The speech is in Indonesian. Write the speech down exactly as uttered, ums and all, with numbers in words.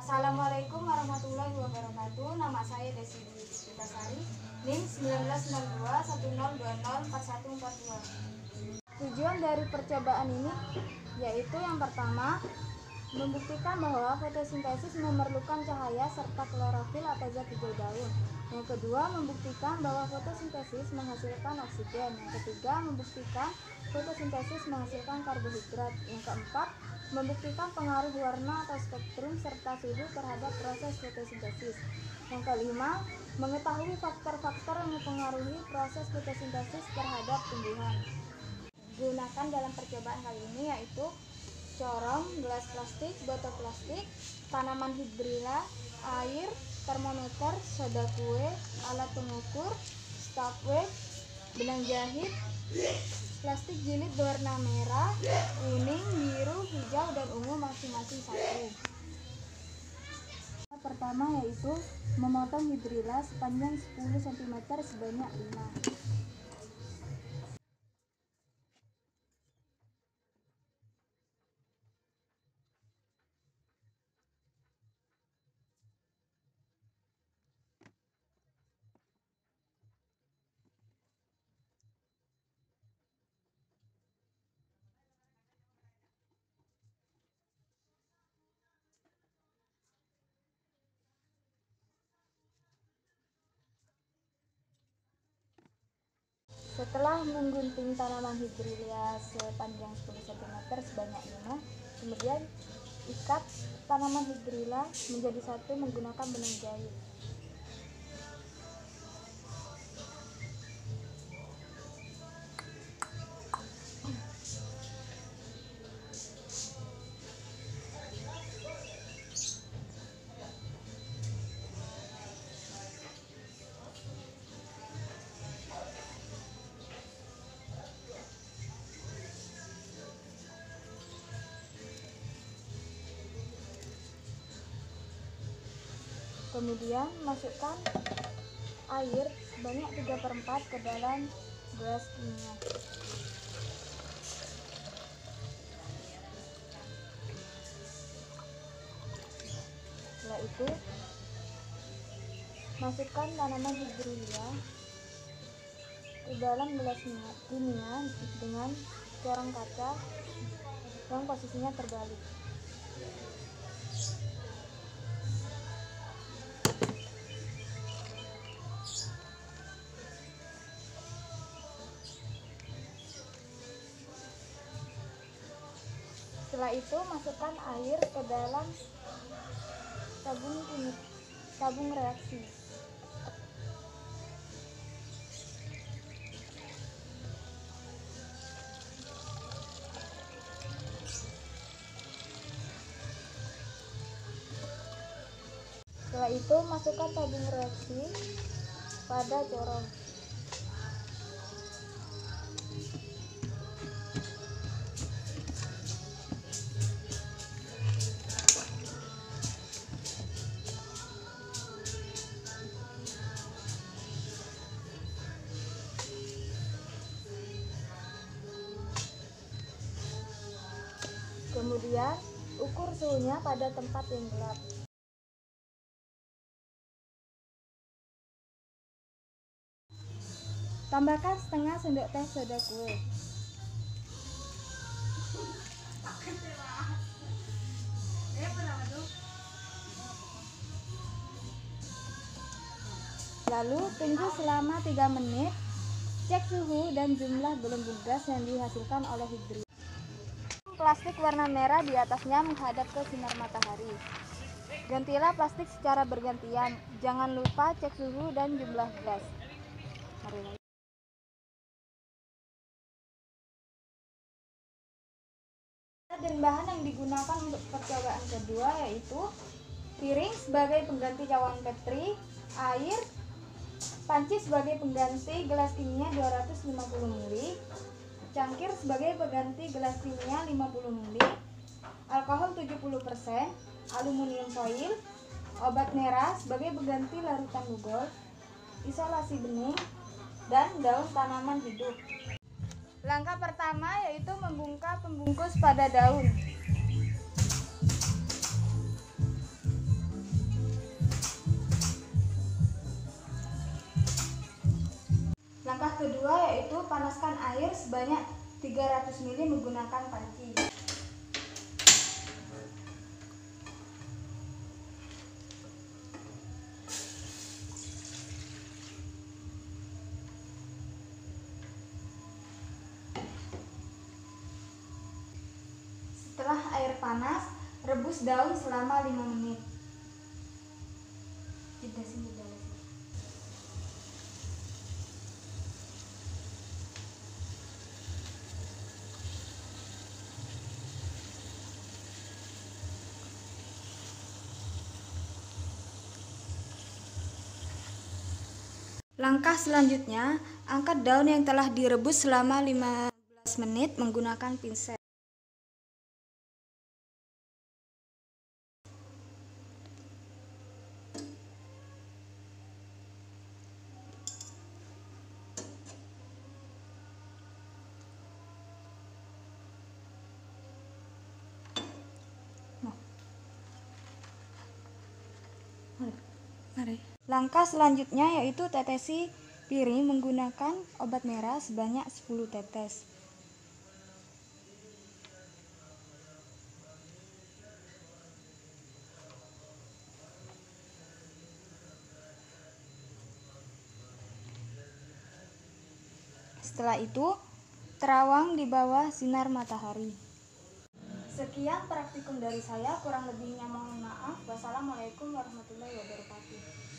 Assalamualaikum warahmatullahi wabarakatuh. Nama saya Desi Puspitasari, NIM sembilan belas sembilan dua satu nol dua nol empat satu empat dua. Tujuan dari percobaan ini yaitu yang pertama, membuktikan bahwa fotosintesis memerlukan cahaya serta klorofil atau zat hijau daun. Yang kedua, membuktikan bahwa fotosintesis menghasilkan oksigen. Yang ketiga, membuktikan fotosintesis menghasilkan karbohidrat. Yang keempat, membuktikan pengaruh warna atau spektrum serta suhu terhadap proses fotosintesis. Yang kelima, mengetahui faktor-faktor yang mempengaruhi proses fotosintesis terhadap tumbuhan. Gunakan dalam percobaan kali ini yaitu corong, gelas plastik, botol plastik, tanaman hidrilla, air, termometer, soda kue, alat pengukur, stopwatch, benang jahit, plastik jilid berwarna merah, kuning, biru, hijau, dan ungu masing-masing satu. Pertama yaitu memotong hidrilla sepanjang sepuluh sentimeter sebanyak lima. Setelah menggunting tanaman hidrilla sepanjang sepuluh sentimeter sebanyak lima, kemudian ikat tanaman hidrilla menjadi satu menggunakan benang jahit. Kemudian masukkan air sebanyak tiga per empat ke dalam gelas kimia. Setelah itu masukkan tanaman hidrilla ke dalam gelas kimia dengan corong kaca yang posisinya terbalik. Setelah itu masukkan air ke dalam tabung kimia, tabung reaksi. Setelah itu masukkan tabung reaksi pada corong. Kemudian ukur suhunya pada tempat yang gelap. Tambahkan setengah sendok teh soda kue. Lalu tunggu selama tiga menit. Cek suhu dan jumlah belenggu gas yang dihasilkan oleh hidrilla. Plastik warna merah di atasnya menghadap ke sinar matahari. Gantilah plastik secara bergantian. Jangan lupa cek suhu dan jumlah gas. Mari. Dan bahan yang digunakan untuk percobaan kedua yaitu piring sebagai pengganti cawan Petri, air, panci sebagai pengganti gelas kimia dua ratus lima puluh mililiter, cangkir sebagai pengganti gelas kimia lima puluh mililiter, alkohol tujuh puluh persen, aluminium foil, obat merah sebagai pengganti larutan Lugol, isolasi bening, dan daun tanaman hidup. Langkah pertama yaitu membungkam pembungkus pada daun. kedua yaitu panaskan air sebanyak tiga ratus mililiter menggunakan panci. Setelah air panas, rebus daun selama lima menit. Jeda sini, jeda sini. Langkah selanjutnya, angkat daun yang telah direbus selama lima belas menit menggunakan pinset. Langkah selanjutnya yaitu tetesi piring menggunakan obat merah sebanyak sepuluh tetes. Setelah itu, terawang di bawah sinar matahari. Sekian praktikum dari saya, kurang lebihnya mohon maaf. Wassalamualaikum warahmatullahi wabarakatuh.